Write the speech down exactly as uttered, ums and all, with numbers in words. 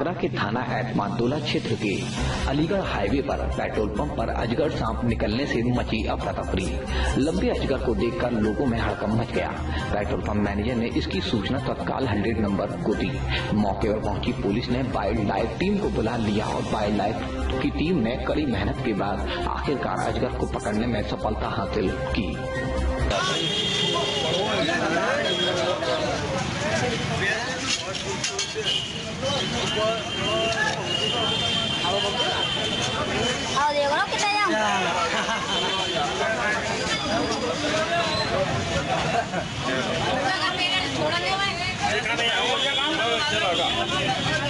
आगरा के थाना एतमादुल्ला क्षेत्र के अलीगढ़ हाईवे पर पेट्रोल पंप पर अजगर सांप निकलने से मची अफरा तफरी। लंबे अजगर को देखकर लोगों में हड़कंप मच गया। पेट्रोल पंप मैनेजर ने इसकी सूचना तत्काल हंड्रेड नंबर को दी। मौके पर पहुंची पुलिस ने वाइल्ड लाइफ टीम को बुला लिया और वाइल्ड लाइफ की टीम ने कड़ी मेहनत के बाद आखिरकार अजगर को पकड़ने में सफलता हासिल की। आओ देखो ना कितना जाम। छोड़ा नहीं